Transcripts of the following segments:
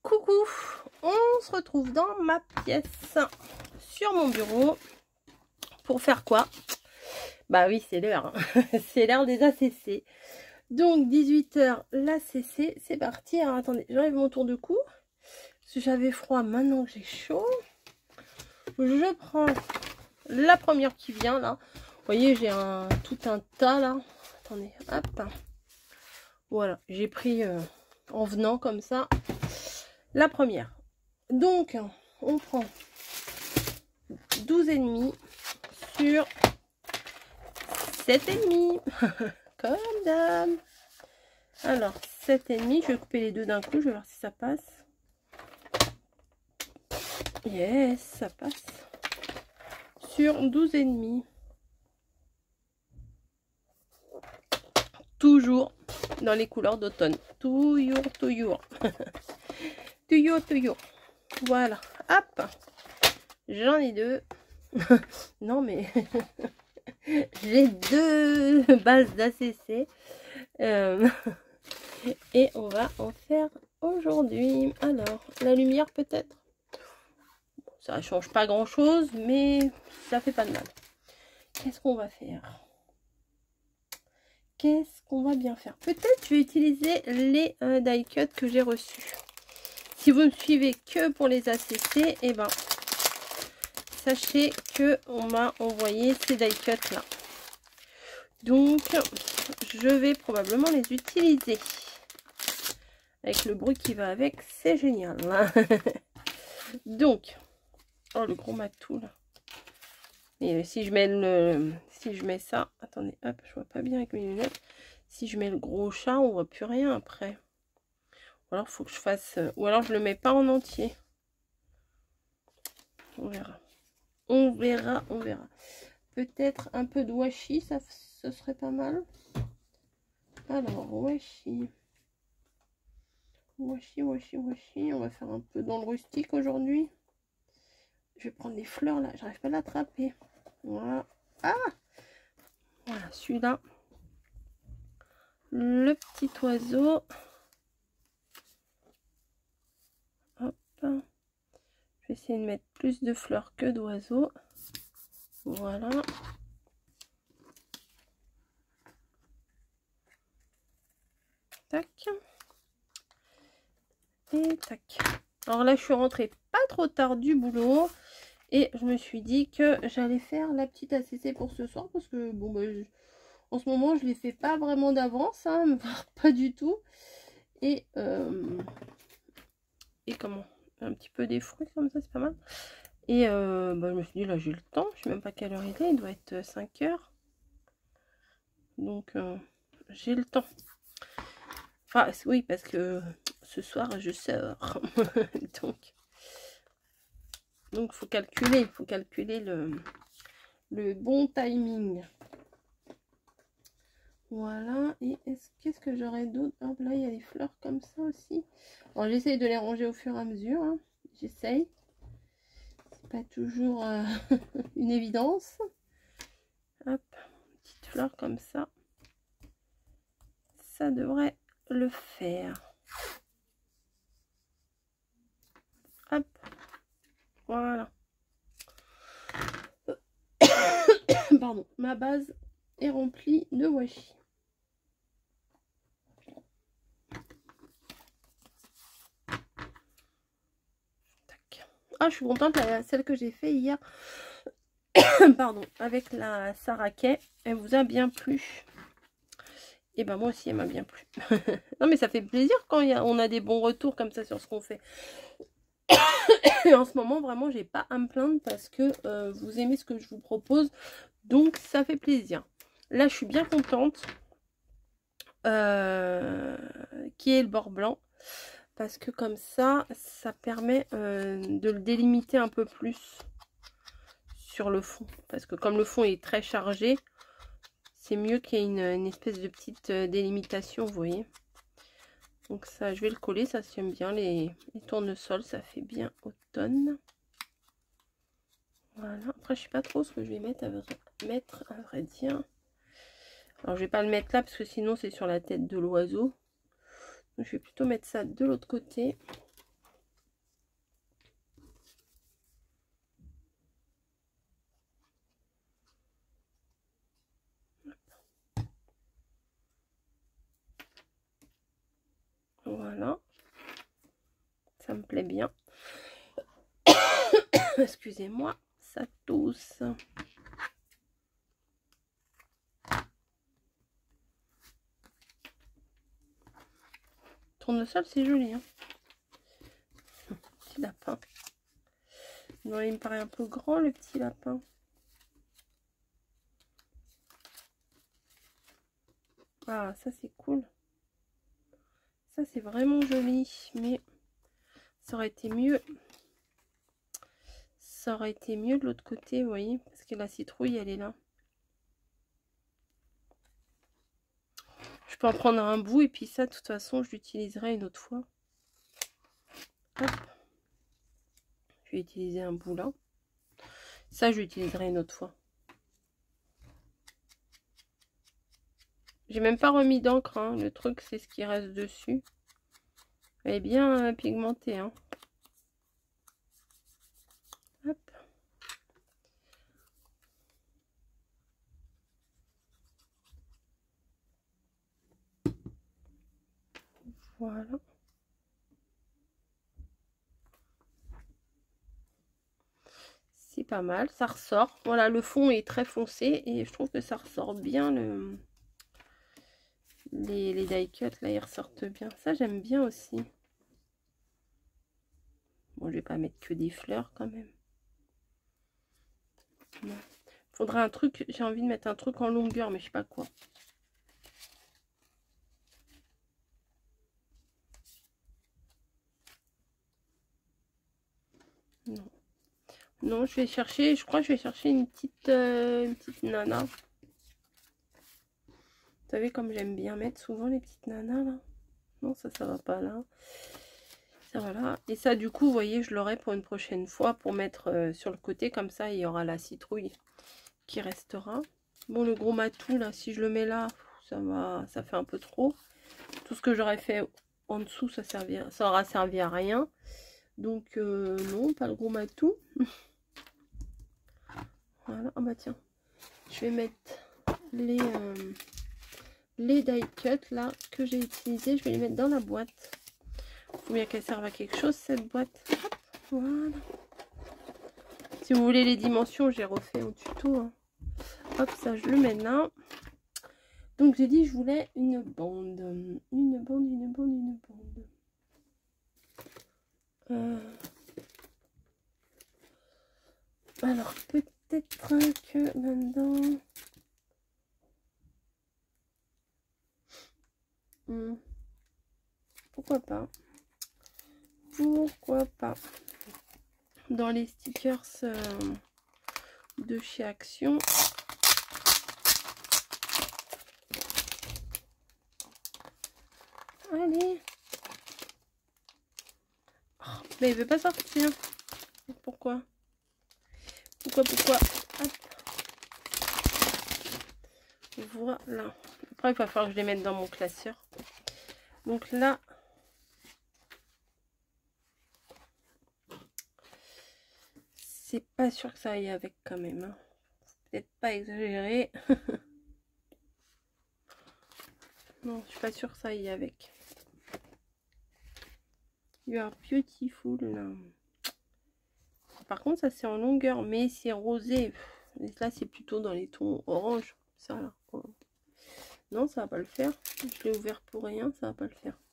Coucou, on se retrouve dans ma pièce sur mon bureau pour faire quoi? Bah oui, c'est l'heure, c'est l'heure des ACC. Donc 18 h l'ACC, c'est parti. Alors attendez, j'enlève mon tour de cou parce que j'avais froid, maintenant que j'ai chaud. Je prends la première qui vient là. Vous voyez, j'ai tout un tas là. Attendez, hop. Voilà, j'ai pris en venant comme ça la première. Donc, on prend 12,5 sur 7,5. Comme d'hab. Alors, 7,5. Je vais couper les deux d'un coup. Je vais voir si ça passe. Yes, ça passe. Sur 12,5. Toujours dans les couleurs d'automne. Toujours, toujours. Toujours, toujours. Voilà. Hop. J'en ai deux. Non, mais j'ai deux bases d'ACC. Et on va en faire aujourd'hui. Alors, la lumière peut-être. Ça change pas grand chose, mais ça fait pas de mal. Qu'est-ce qu'on va faire? Qu'est-ce qu'on va bien faire? Peut-être je vais utiliser les die cuts que j'ai reçus. Si vous ne suivez que pour les ACC, et ben sachez que on m'a envoyé ces die cuts là. Donc je vais probablement les utiliser. Avec le bruit qui va avec, c'est génial. Donc, oh le gros matou là. Et si je mets ça, attendez, hop, je vois pas bien avec mes lunettes. Si je mets le gros chat, on voit plus rien après. Ou alors faut que je fasse, ou alors je le mets pas en entier. On verra. On verra, on verra. Peut-être un peu de washi, ça ce serait pas mal. Alors, washi. Washi, washi, washi. On va faire un peu dans le rustique aujourd'hui. Je vais prendre les fleurs là, j'arrive pas à l'attraper. Voilà. Ah! Voilà, celui-là. Le petit oiseau. Hop. Je vais essayer de mettre plus de fleurs que d'oiseaux. Voilà. Tac. Et tac. Alors là, je suis rentrée pas trop tard du boulot. Et je me suis dit que j'allais faire la petite ACC pour ce soir. Parce que, bon, bah, en ce moment, je les fais pas vraiment d'avance. Hein, pas du tout. Et comment? Un petit peu des fruits comme ça, c'est pas mal. Et bah, je me suis dit, là, j'ai le temps. Je sais même pas quelle heure il est. Il doit être 5 h. Donc, j'ai le temps. Enfin, oui, parce que ce soir, je sors. Donc, faut calculer le bon timing. Voilà. Et qu'est-ce que j'aurais d'autre? Hop, là, il y a des fleurs comme ça aussi. Alors, j'essaye de les ranger au fur et à mesure. Hein. J'essaye. C'est pas toujours une évidence. Hop, petite fleur comme ça. Ça devrait le faire. Hop. Voilà. Pardon, ma base est remplie de washi. Tac. Ah, je suis contente, celle que j'ai fait hier. Pardon, avec la Sarakai, elle vous a bien plu. Et ben moi aussi, elle m'a bien plu. Non, mais ça fait plaisir quand on a des bons retours comme ça sur ce qu'on fait. Et en ce moment, vraiment, j'ai pas à me plaindre parce que vous aimez ce que je vous propose. Donc, ça fait plaisir. Là, je suis bien contente qu'il y ait le bord blanc. Parce que comme ça, ça permet de le délimiter un peu plus sur le fond. Parce que comme le fond est très chargé, c'est mieux qu'il y ait une espèce de petite délimitation, vous voyez. Donc ça, je vais le coller, ça j'aime bien. Les tournesols, ça fait bien automne. Voilà. Après, je sais pas trop ce que je vais mettre à vrai dire. Alors, je vais pas le mettre là parce que sinon, c'est sur la tête de l'oiseau. Donc, je vais plutôt mettre ça de l'autre côté. Voilà. Ça me plaît bien. Excusez-moi, ça tousse. Tournesol, c'est joli. Hein. Petit lapin. Non, il me paraît un peu grand, le petit lapin. Ah, ça, c'est cool. Ça, c'est vraiment joli. Mais ça aurait été mieux. Ça aurait été mieux de l'autre côté, vous voyez. Parce que la citrouille, elle est là. Je peux en prendre un bout. Et puis ça, de toute façon, je l'utiliserai une autre fois. Hop. Je vais utiliser un bout là. Ça, je l'utiliserai une autre fois. J'ai même pas remis d'encre. Hein. Le truc, c'est ce qui reste dessus. Elle est bien pigmentée. Hein. Hop. Voilà. C'est pas mal, ça ressort. Voilà, le fond est très foncé et je trouve que ça ressort bien. Les die cuts, là, ils ressortent bien. Ça, j'aime bien aussi. Bon, je vais pas mettre que des fleurs quand même. Non. Faudra un truc, j'ai envie de mettre un truc en longueur, mais je sais pas quoi. Non. Non, je vais chercher, je crois que je vais chercher une petite nana. Vous savez comme j'aime bien mettre souvent les petites nanas là. Non, ça va pas là. Ça voilà. Et ça du coup, vous voyez, je l'aurai pour une prochaine fois pour mettre sur le côté. Comme ça, il y aura la citrouille qui restera. Bon, le gros matou là, si je le mets là, ça fait un peu trop. Tout ce que j'aurais fait en dessous, ça aura servi à rien. Donc non, pas le gros matou. Voilà, ah bah tiens, je vais mettre les die cut là que j'ai utilisé, je vais les mettre dans la boîte. Il faut bien qu'elle serve à quelque chose cette boîte. Hop, voilà. Si vous voulez les dimensions, j'ai refait en tuto. Hein. Hop, ça je le mets là. Donc j'ai dit je voulais une bande. Une bande. Alors peut-être que là-dedans... Pourquoi pas? Pourquoi pas? Dans les stickers de chez Action. Allez. Oh, mais il veut pas sortir. Pourquoi? Pourquoi? Hop. Voilà. Après, il va falloir que je les mette dans mon classeur. Donc là, c'est pas sûr que ça aille avec quand même. Hein. Peut-être pas exagéré. Non, je suis pas sûre que ça aille avec. You are beautiful. Là. Par contre, ça c'est en longueur, mais c'est rosé. Là, c'est plutôt dans les tons orange. Ça là. Non, ça va pas le faire. Je l'ai ouvert pour rien, ça va pas le faire.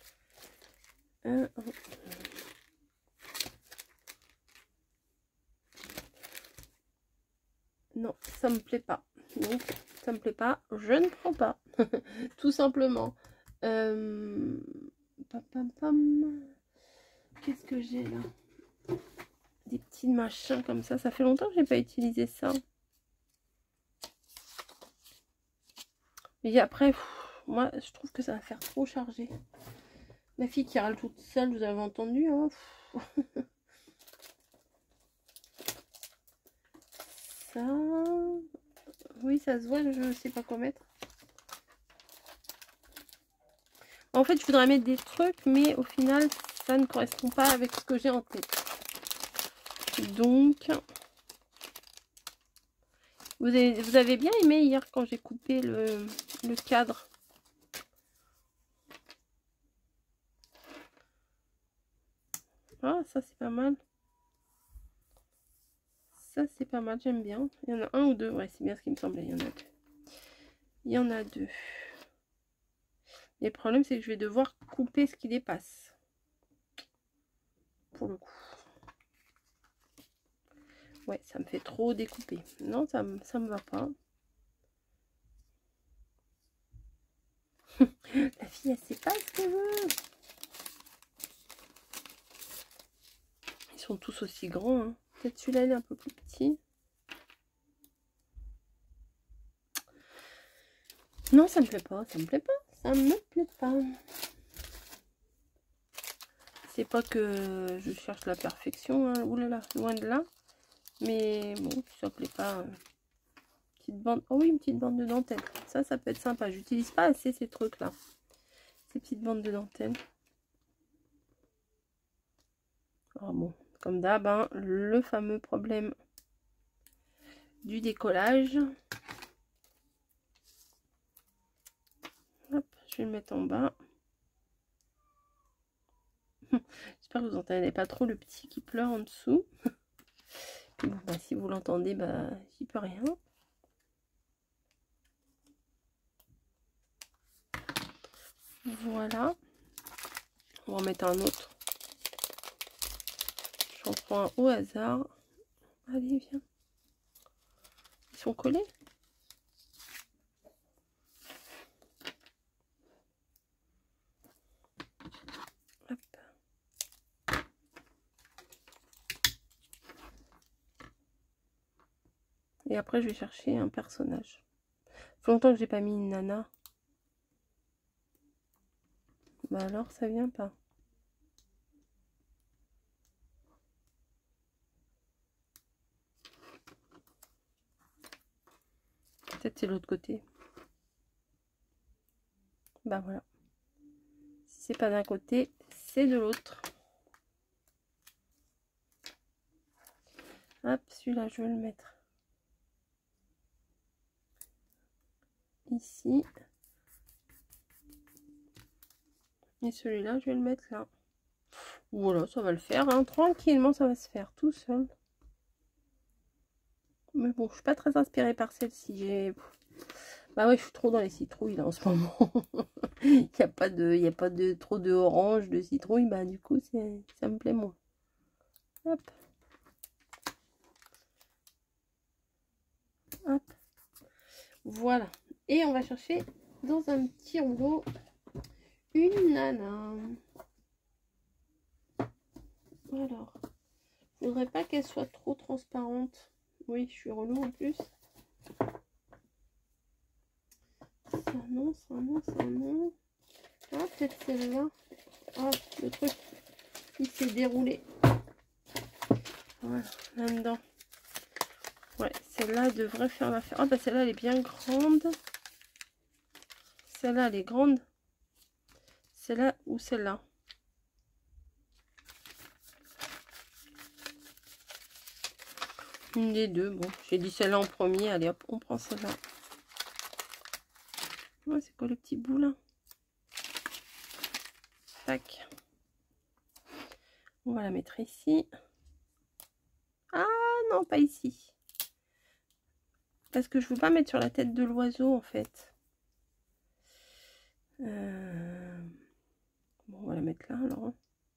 Non, ça me plaît pas. Donc, ça me plaît pas. Je ne prends pas. Tout simplement. Qu'est-ce que j'ai là? Des petits machins comme ça. Ça fait longtemps que j'ai pas utilisé ça. Mais après, moi, je trouve que ça va faire trop chargé. La fille qui râle toute seule, vous avez entendu, hein. Ça... Oui, ça se voit, je sais pas quoi mettre. En fait, je voudrais mettre des trucs, mais au final, ça ne correspond pas avec ce que j'ai en tête. Donc, vous avez bien aimé hier quand j'ai coupé le cadre. Ah, ça c'est pas mal. Ça c'est pas mal, j'aime bien. Il y en a un ou deux, ouais, c'est bien ce qui me semblait. Il y en a deux. Il y en a deux. Et le problème, c'est que je vais devoir couper ce qui dépasse. Pour le coup. Ouais, ça me fait trop découper. Non, ça me va pas. La fille, elle sait pas ce qu'elle veut. Ils sont tous aussi grands. Hein. Peut-être celui-là, il est un peu plus petit. Non, ça me plaît pas. Ça me plaît pas. Ça me plaît pas. C'est pas que je cherche la perfection. Hein. Ouh là là, loin de là. Mais bon, ça me plaît pas. Petite bande. Oh oui, une petite bande de dentelle. Ça peut être sympa. J'utilise pas assez ces trucs-là. Ces petites bandes de dentelle. Alors bon, comme d'hab, hein, le fameux problème du décollage. Hop, je vais le mettre en bas. J'espère que vous n'entendez pas trop le petit qui pleure en dessous. Puis bon, bah, si vous l'entendez, bah, j'y peux rien. Voilà. On va en mettre un autre. J'en prends un au hasard. Allez, viens. Ils sont collés. Hop. Et après, je vais chercher un personnage. Ça fait longtemps que j'ai pas mis une nana. Bah alors, ça vient pas. Peut-être c'est l'autre côté. Bah voilà. Si c'est pas d'un côté, c'est de l'autre. Hop, celui-là, je vais le mettre ici. Et celui-là, je vais le mettre là. Voilà, ça va le faire. Hein. Tranquillement, ça va se faire tout seul. Mais bon, je suis pas très inspirée par celle-ci. Bah ouais, je suis trop dans les citrouilles là en ce moment. Il n'y a pas de trop de orange, de citrouille. Bah du coup, ça me plaît moins. Hop. Hop. Voilà. Et on va chercher dans un petit rouleau une nana. Alors, je voudrais pas qu'elle soit trop transparente. Oui, je suis relou en plus. Ça non, ça non, ça non. Ah, peut-être celle-là. Ah, le truc, il s'est déroulé. Voilà, là-dedans. Ouais, celle-là devrait faire l'affaire. Ah, bah celle-là, elle est bien grande. Celle-là, elle est grande. Celle-là ou celle-là? Une des deux. Bon, j'ai dit celle-là en premier. Allez, hop, on prend celle-là. Ouais, c'est quoi le petit bout là? Tac. On va la mettre ici. Ah non, pas ici. Parce que je veux pas mettre sur la tête de l'oiseau en fait. Bon, on va la mettre là alors.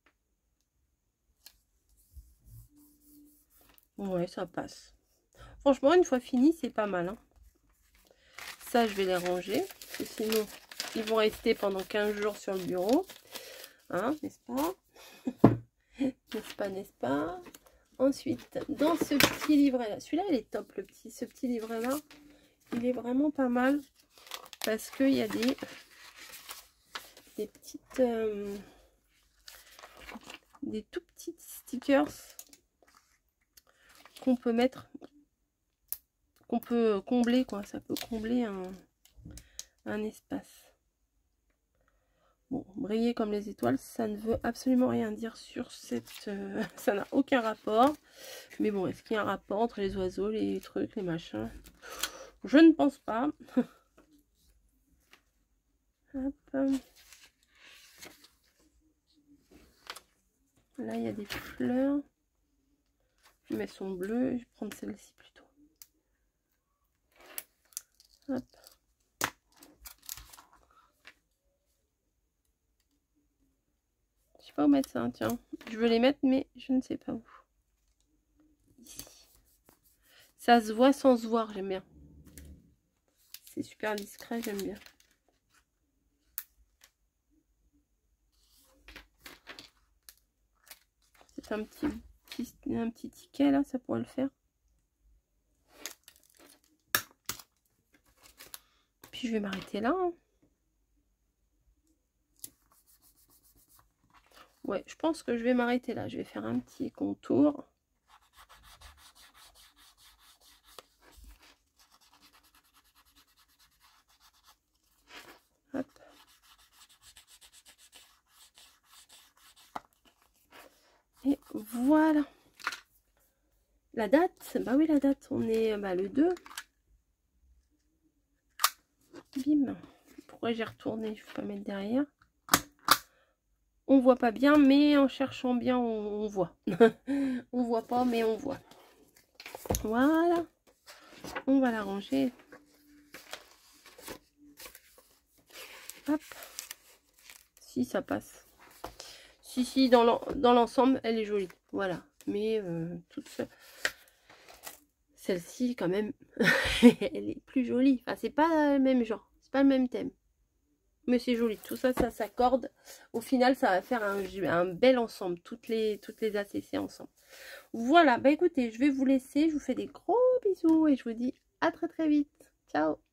Ouais, ça passe. Franchement, une fois fini, c'est pas mal. Hein. Ça, je vais les ranger. Parce que sinon, ils vont rester pendant 15 jours sur le bureau. Hein, n'est-ce pas? N'est-ce pas, n'est-ce pas? Ensuite, dans ce petit livret-là. Celui-là, il est top, ce petit livret-là. Il est vraiment pas mal. Parce qu'il y a des petites... des tout petits stickers qu'on peut mettre, qu'on peut combler, quoi. Ça peut combler un espace. Bon, briller comme les étoiles, ça ne veut absolument rien dire sur cette... ça n'a aucun rapport. Mais bon, est-ce qu'il y a un rapport entre les oiseaux, les trucs, les machins? Je ne pense pas. Hop. Là, il y a des fleurs. Mais elles sont bleues. Je vais prendre celle-ci plutôt. Hop. Je sais pas où mettre ça, tiens. Je veux les mettre, mais je ne sais pas où. Ici. Ça se voit sans se voir, j'aime bien. C'est super discret, j'aime bien. C'est un petit ticket là, ça pourrait le faire. Puis je vais m'arrêter là. Hein. Ouais, je pense que je vais m'arrêter là. Je vais faire un petit contour. Hop. Et voilà. La date, bah oui, la date, on est le 2. Bim. Pourquoi j'ai retourné? Je ne vais pas mettre derrière. On voit pas bien, mais en cherchant bien, on voit. On voit pas, mais on voit. Voilà. On va la ranger. Hop. Si, ça passe. Si, dans l'ensemble, elle est jolie. Voilà. Mais toute seule. Celle-ci, quand même, elle est plus jolie. Enfin, c'est pas le même genre. C'est pas le même thème. Mais c'est joli. Tout ça, ça s'accorde. Au final, ça va faire un bel ensemble. Toutes les ACC ensemble. Voilà. Bah écoutez, je vais vous laisser. Je vous fais des gros bisous. Et je vous dis à très très vite. Ciao.